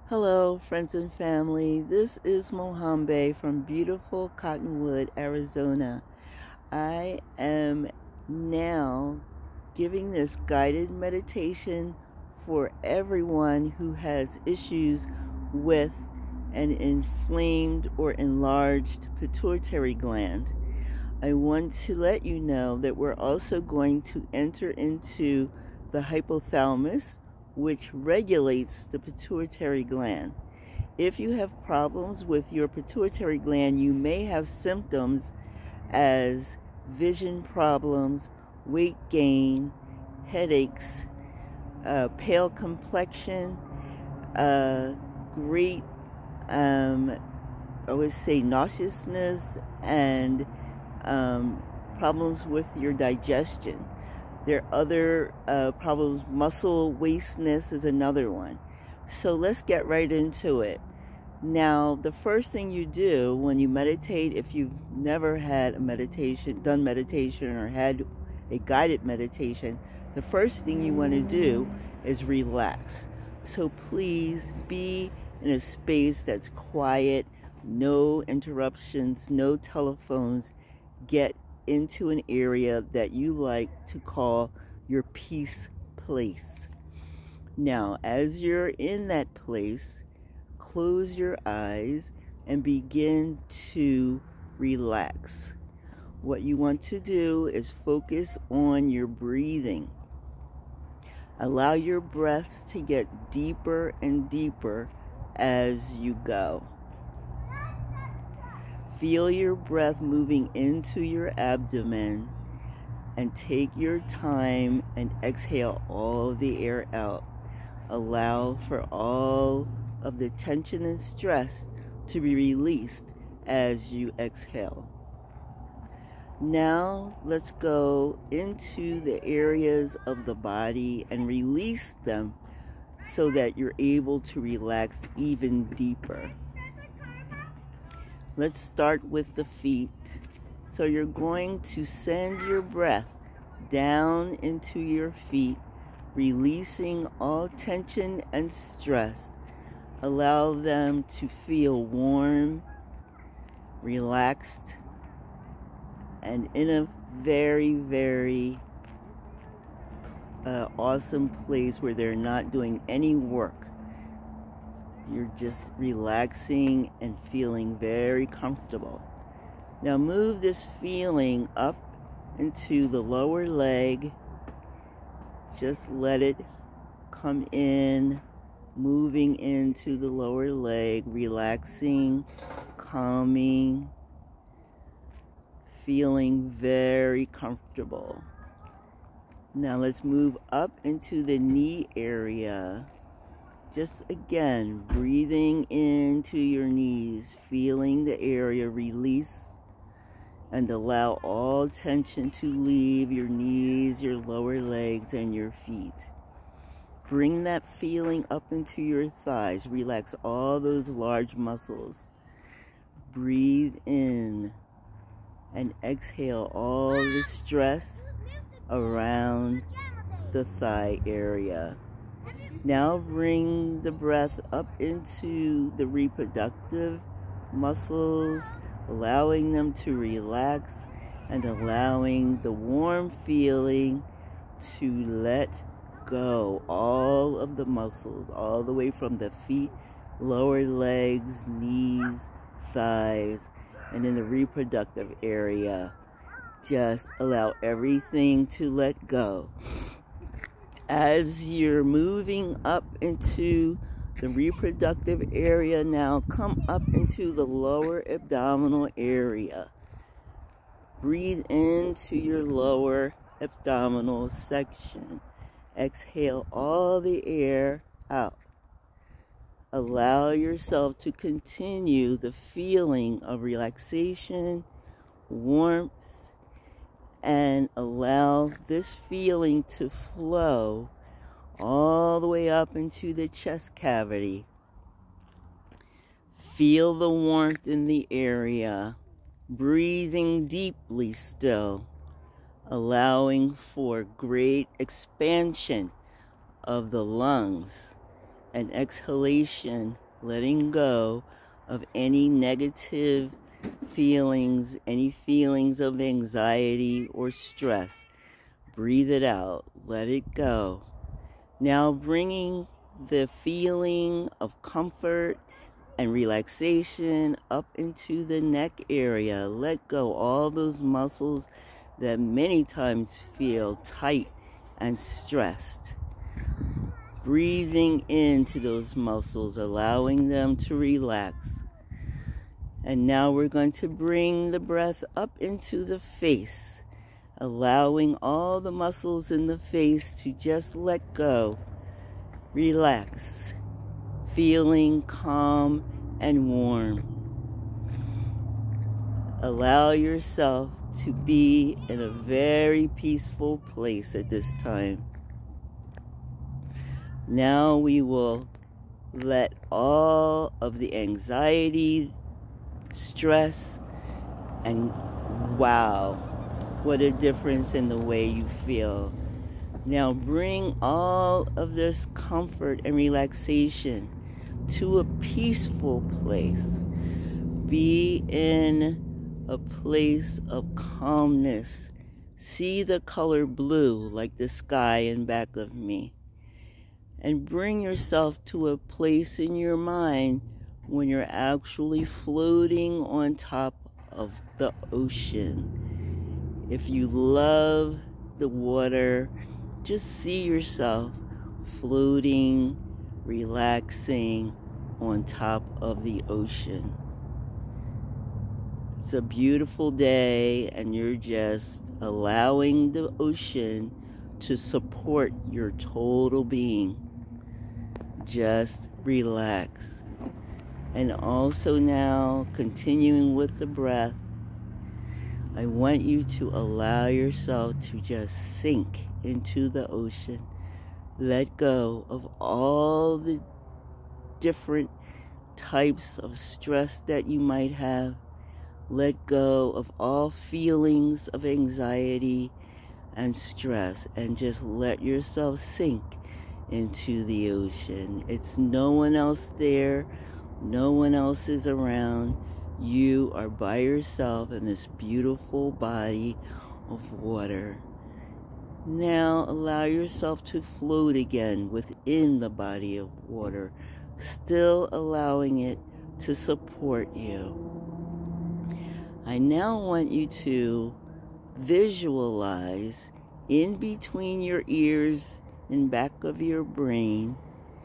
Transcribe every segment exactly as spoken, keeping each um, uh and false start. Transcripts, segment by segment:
Hello, friends and family. This is Mohambe from beautiful Cottonwood, Arizona. I am now giving this guided meditation for everyone who has issues with an inflamed or enlarged pituitary gland. I want to let you know that we're also going to enter into the hypothalamus, which regulates the pituitary gland. If you have problems with your pituitary gland, you may have symptoms as vision problems, weight gain, headaches, uh, pale complexion, uh, great, um, I would say nauseousness, and um, problems with your digestion. There are other uh, problems. Muscle wasteness is another one. So let's get right into it. Now, the first thing you do when you meditate, if you've never had a meditation, done meditation, or had a guided meditation, the first thing you want to do is relax. So please be in a space that's quiet, no interruptions, no telephones. Get into an area that you like to call your peace place. Now, as you're in that place, close your eyes and begin to relax. What you want to do is focus on your breathing. Allow your breaths to get deeper and deeper as you go. Feel your breath moving into your abdomen, and take your time and exhale all the air out. Allow for all of the tension and stress to be released as you exhale. Now let's go into the areas of the body and release them so that you're able to relax even deeper. Let's start with the feet. So you're going to send your breath down into your feet, releasing all tension and stress. Allow them to feel warm, relaxed, and in a very, very uh, awesome place where they're not doing any work. You're just relaxing and feeling very comfortable. Now move this feeling up into the lower leg. Just let it come in, moving into the lower leg, relaxing, calming, feeling very comfortable. Now let's move up into the knee area. Just again, breathing into your knees, feeling the area release, and allow all tension to leave your knees, your lower legs, and your feet. Bring that feeling up into your thighs. Relax all those large muscles. Breathe in and exhale all the stress around the thigh area. Now bring the breath up into the reproductive muscles, allowing them to relax and allowing the warm feeling to let go. All of the muscles, all the way from the feet, lower legs, knees, thighs, and in the reproductive area. Just allow everything to let go. As you're moving up into the reproductive area, now come up into the lower abdominal area. Breathe into your lower abdominal section. Exhale all the air out. Allow yourself to continue the feeling of relaxation, warmth, and allow this feeling to flow all the way up into the chest cavity. Feel the warmth in the area. Breathing deeply still. Allowing for great expansion of the lungs and exhalation, letting go of any negative feelings, any feelings of anxiety or stress. Breathe it out. Let it go. Now bringing the feeling of comfort and relaxation up into the neck area. Let go all those muscles that many times feel tight and stressed. Breathing into those muscles, allowing them to relax. And now we're going to bring the breath up into the face, allowing all the muscles in the face to just let go, relax, feeling calm and warm. Allow yourself to be in a very peaceful place at this time. Now we will let all of the anxiety, stress, and wow, what a difference in the way you feel. Now bring all of this comfort and relaxation to a peaceful place. Be in a place of calmness. See the color blue like the sky in back of me. And bring yourself to a place in your mind when you're actually floating on top of the ocean. If you love the water, just see yourself floating, relaxing on top of the ocean. It's a beautiful day, and you're just allowing the ocean to support your total being. Just relax. And also now, continuing with the breath, I want you to allow yourself to just sink into the ocean. Let go of all the different types of stress that you might have. Let go of all feelings of anxiety and stress, and just let yourself sink into the ocean. It's no one else there. No one else is around. You are by yourself in this beautiful body of water. Now allow yourself to float again within the body of water, still allowing it to support you. I now want you to visualize in between your ears and back of your brain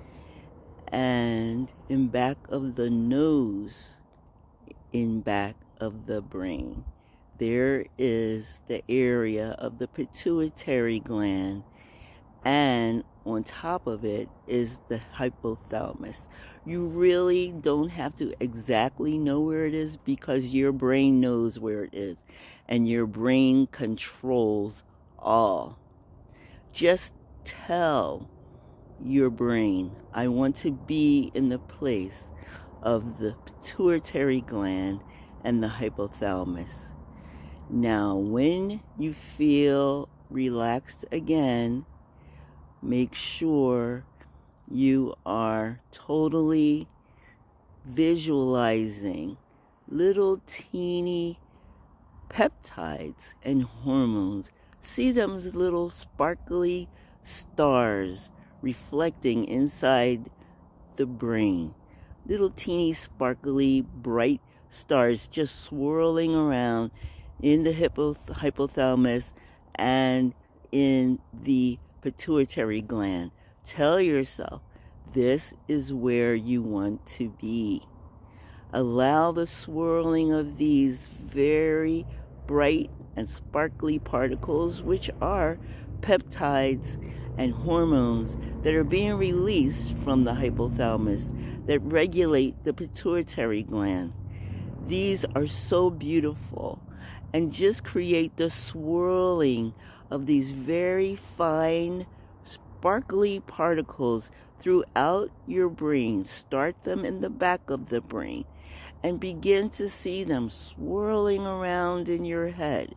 and in back of the nose, in back of the brain, there is the area of the pituitary gland, and on top of it is the hypothalamus. You really don't have to exactly know where it is, because your brain knows where it is, and your brain controls all. Just tell your brain, I want to be in the place of the pituitary gland and the hypothalamus. Now, when you feel relaxed again, make sure you are totally visualizing little teeny peptides and hormones. See them as little sparkly stars reflecting inside the brain. Little teeny sparkly bright stars just swirling around in the hippo, hypothalamus and in the pituitary gland. Tell yourself, this is where you want to be. Allow the swirling of these very bright and sparkly particles, which are peptides and hormones that are being released from the hypothalamus that regulate the pituitary gland. These are so beautiful, and just create the swirling of these very fine, sparkly particles throughout your brain. Start them in the back of the brain and begin to see them swirling around in your head,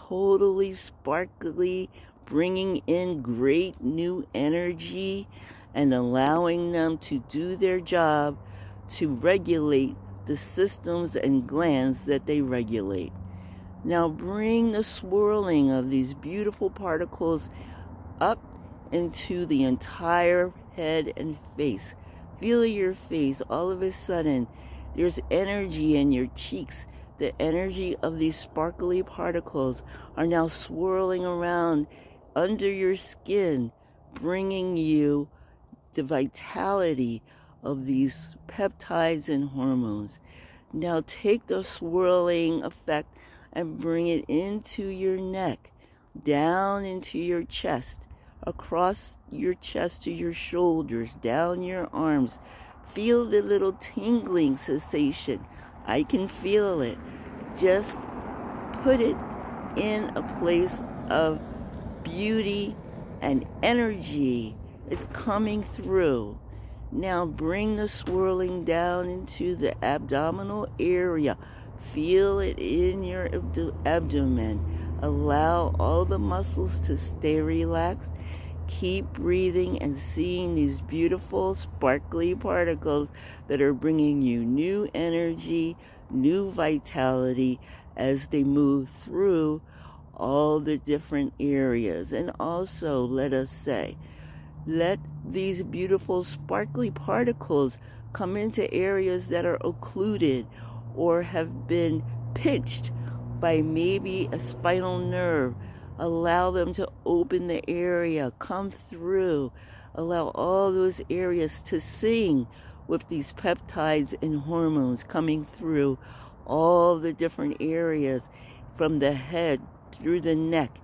totally sparkly, bringing in great new energy and allowing them to do their job to regulate the systems and glands that they regulate. Now bring the swirling of these beautiful particles up into the entire head and face. Feel your face. All of a sudden, there's energy in your cheeks. The energy of these sparkly particles are now swirling around under your skin, bringing you the vitality of these peptides and hormones. Now take the swirling effect and bring it into your neck, down into your chest, across your chest to your shoulders, down your arms. Feel the little tingling sensation. I can feel it. Just put it in a place of beauty and energy. It's coming through. Now bring the swirling down into the abdominal area. Feel it in your abdo- abdomen. Allow all the muscles to stay relaxed. Keep breathing and seeing these beautiful sparkly particles that are bringing you new energy, new vitality as they move through all the different areas. And also, let us say, let these beautiful sparkly particles come into areas that are occluded or have been pinched by maybe a spinal nerve. Allow them to open the area, come through. Allow all those areas to sing with these peptides and hormones coming through all the different areas, from the head, through the neck,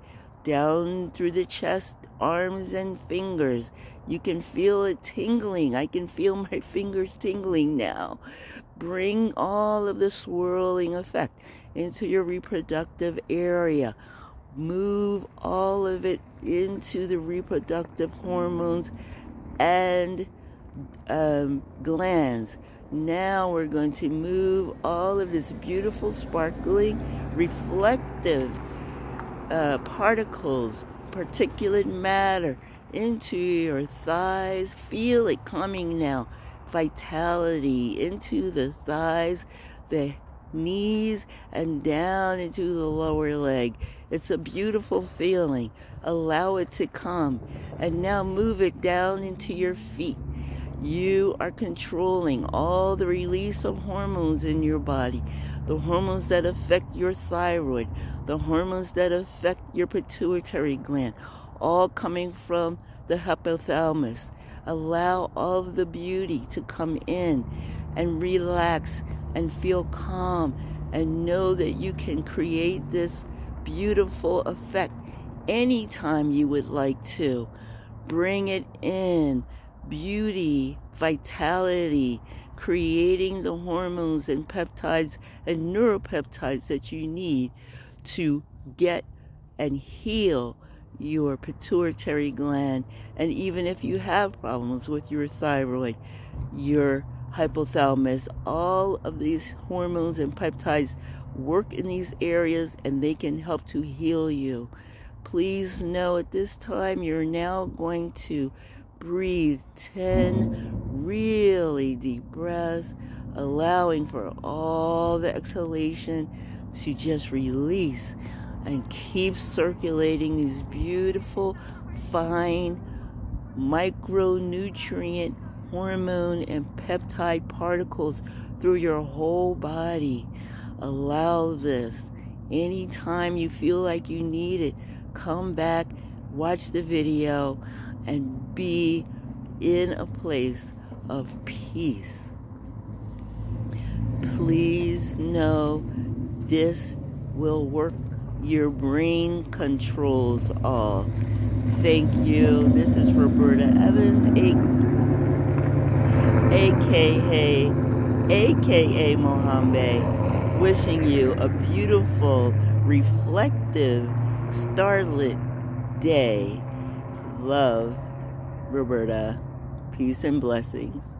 down through the chest, arms and fingers. You can feel it tingling. I can feel my fingers tingling now. Bring all of the swirling effect into your reproductive area. Move all of it into the reproductive hormones and um, glands. Now we're going to move all of this beautiful, sparkling, reflective uh, particles, particulate matter, into your thighs. Feel it coming now. Vitality into the thighs, the knees, and down into the lower leg. It's a beautiful feeling. Allow it to come. And now move it down into your feet. You are controlling all the release of hormones in your body. The hormones that affect your thyroid. The hormones that affect your pituitary gland. All coming from the hypothalamus. Allow all of the beauty to come in and relax and feel calm and know that you can create this beautiful effect anytime you would like to. Bring it in. Beauty, vitality, creating the hormones and peptides and neuropeptides that you need to get and heal your pituitary gland. And even if you have problems with your thyroid, your hypothalamus, all of these hormones and peptides work in these areas and they can help to heal you. Please know at this time you're now going to breathe ten really deep breaths, allowing for all the exhalation to just release and keep circulating these beautiful, fine, micronutrient, hormone, and peptide particles through your whole body. Allow this. Anytime you feel like you need it, come back, watch the video, and be in a place of peace. Please know this will work. Your brain controls all. Thank you. This is Roberta Evans, aka aka Mohambe, wishing you a beautiful, reflective, starlit day. Love, Roberta. Peace and blessings.